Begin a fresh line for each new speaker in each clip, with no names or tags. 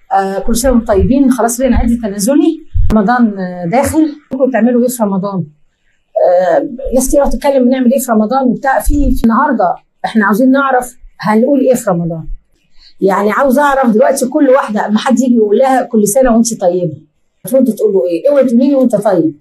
كل سنه وانتم طيبين. خلاص لنا عيد تنازلي، رمضان داخل. كنتوا بتعملوا ايه في رمضان؟ ناس كتير بتتكلم بنعمل ايه في رمضان وبتاع. في النهارده احنا عاوزين نعرف هنقول ايه في رمضان. يعني عاوز اعرف دلوقتي كل واحده اما حد يجي يقول لها كل سنه وانت طيبه، المفروض تقول له ايه؟ اوعي تقولي لي وانت طيب.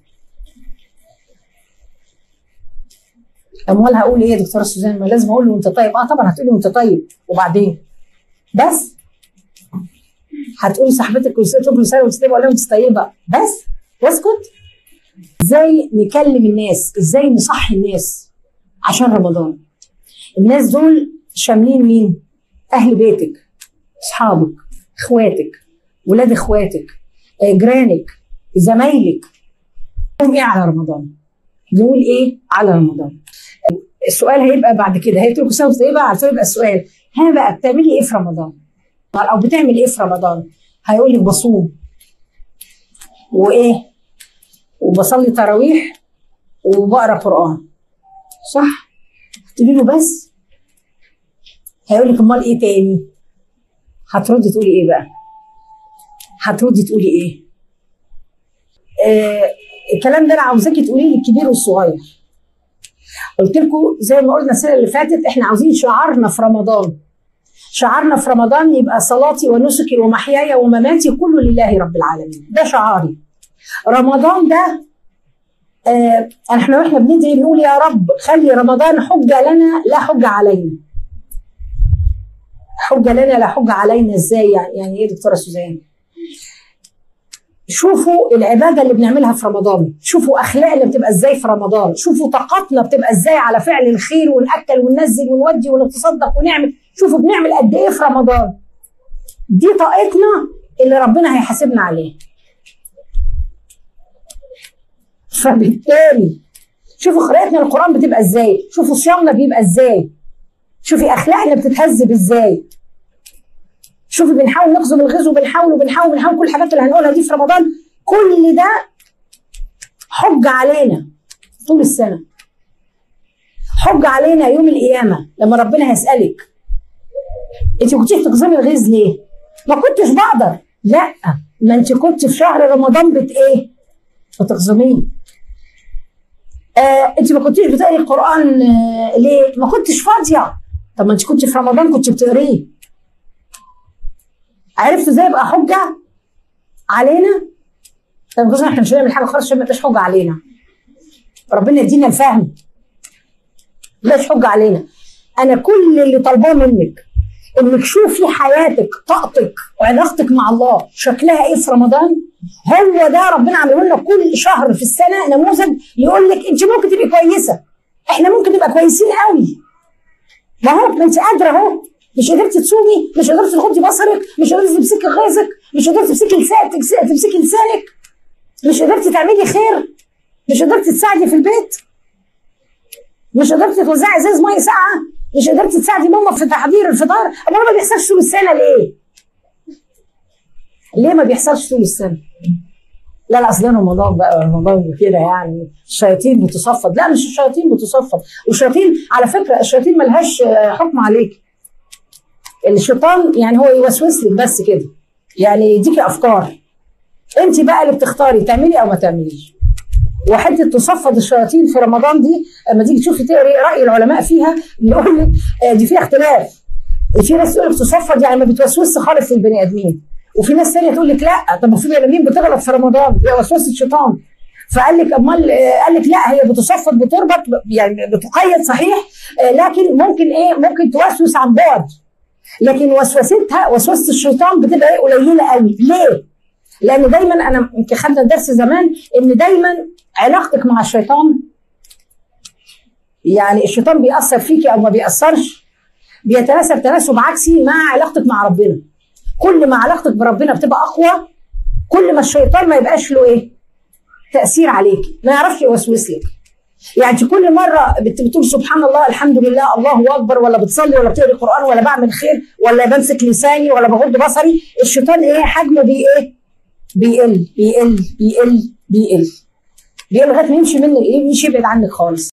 امال هقول ايه يا دكتوره سوزان؟ ما لازم اقول له وانت طيب. طبعا هتقولي وانت طيب، وبعدين بس هتقولي صاحبتك كل سنه وانت طيبه ولا وانت طيبه بس واسكت. ازاي نكلم الناس؟ ازاي نصحي الناس عشان رمضان؟ الناس دول شاملين مين؟ اهل بيتك، اصحابك، اخواتك، ولاد اخواتك، جيرانك، زمايلك. نقول ايه على رمضان؟ نقول ايه على رمضان؟ السؤال هيبقى بعد كده، هي تقول كل طيبه، عشان يبقى السؤال ها بقى بتعملي ايه في رمضان؟ او بتعمل ايه في رمضان؟ هيقول لك بصوم وايه؟ وبصلي تراويح وبقرا قران. صح؟ تقولي له بس؟ هيقول لك امال ايه تاني؟ هتردي تقولي ايه بقى؟ هتردي تقولي ايه؟ الكلام ده انا عاوزاكي تقولي لي الكبير والصغير. قلت لكم زي ما قلنا السنه اللي فاتت احنا عاوزين شعارنا في رمضان. شعارنا في رمضان يبقى صلاتي ونسكي ومحياي ومماتي كله لله رب العالمين. ده شعاري. رمضان ده احنا واحنا بندعي بنقول يا رب خلي رمضان حجه لنا لا حجه علينا. حجه لنا لا حجه علينا ازاي يعني ايه دكتوره سوزان؟ شوفوا العباده اللي بنعملها في رمضان، شوفوا اخلاقنا بتبقى ازاي في رمضان، شوفوا طاقتنا بتبقى ازاي على فعل الخير وناكل وننزل ونودي ونتصدق ونعمل. شوفوا بنعمل قد ايه في رمضان. دي طاقتنا اللي ربنا هيحاسبنا عليها. فبالتالي شوفوا قراءتنا للقران بتبقى ازاي، شوفوا صيامنا بيبقى ازاي، شوفي اخلاقنا بتتهذب ازاي، شوفي بنحاول نخزم الغزو، بنحاول كل الحاجات اللي هنقولها دي في رمضان. كل ده حجه علينا طول السنه، حجه علينا يوم القيامه لما ربنا هيسالك انت كنتيش بتخزمي الغيظ ليه؟ ما كنتش بقدر. لا، ما انت كنت في شهر رمضان ايه؟ بتخزميه. انت ما كنتيش بتقري القران ليه؟ ما كنتش فاضيه. طب ما انت كنت في رمضان كنت بتقريه. عرفتوا ازاي يبقى حجه علينا؟ طب احنا مش هنعمل حاجه خالص عشان ما يبقاش حجه علينا. ربنا يدينا الفهم. ما يبقاش حجه علينا. انا كل اللي طالباه منك انك شوفي حياتك، طاقتك وعلاقتك مع الله شكلها ايه في رمضان. هو ده ربنا عامله لنا كل شهر في السنه نموذج يقول لك انت ممكن تبقي كويسه، احنا ممكن نبقى كويسين قوي. ما هو ما انت قادره اهو. مش قدرتي تصومي، مش قدرتي تغضي بصرك، مش قدرتي تمسكي غيظك، مش قدرتي تمسكي لسانك، مش قدرتي تعملي خير، مش قدرتي تساعدي في البيت، مش قدرتي توزعي ازاز ميه ساقعه، مش قدرتي تساعدي ماما في تحضير الفطار. امال ما بيحصلش طول السنه ليه؟ ليه ما بيحصلش طول السنه؟ لا اصل رمضان بقى رمضان كده يعني الشياطين بتصفد. لا مش الشياطين بتصفد، والشياطين على فكره الشياطين ملهاش حكم عليك. الشيطان يعني هو يوسوس لك بس كده، يعني يديكي افكار، انت بقى اللي بتختاري تعملي او ما تعمليش. وحته تصفد الشياطين في رمضان دي لما تيجي تشوفي تقري راي العلماء فيها يقول لك دي فيها اختلاف. في ناس تقول لك تصفد يعني ما بتوسوسش خالص للبني ادمين، وفي ناس ثانيه تقول لك لا، طب في بني ادمين بتغلط في رمضان هي وسوسه الشيطان. فقال لك امال قال لك لا هي بتصفد بتربط يعني بتقيد صحيح، لكن ممكن ممكن توسوس عن بعد، لكن وسوسه الشيطان بتبقى قليله قوي. ليه؟ لان دايما انا يمكن خدنا درس زمان ان دايما علاقتك مع الشيطان، يعني الشيطان بيأثر فيكي او ما بيأثرش بيتناسب تناسب عكسي مع علاقتك مع ربنا. كل ما علاقتك بربنا بتبقى اقوى كل ما الشيطان ما يبقاش له تأثير عليكي، ما يعرفش يوسوس لك. يعني انت كل مره بتقول سبحان الله الحمد لله الله اكبر، ولا بتصلي ولا بتقري قران ولا بعمل خير ولا بمسك لساني ولا بغض بصري، الشيطان حجمه بيقل لغايه ما يمشي منك يمشي يبعد عنك خالص.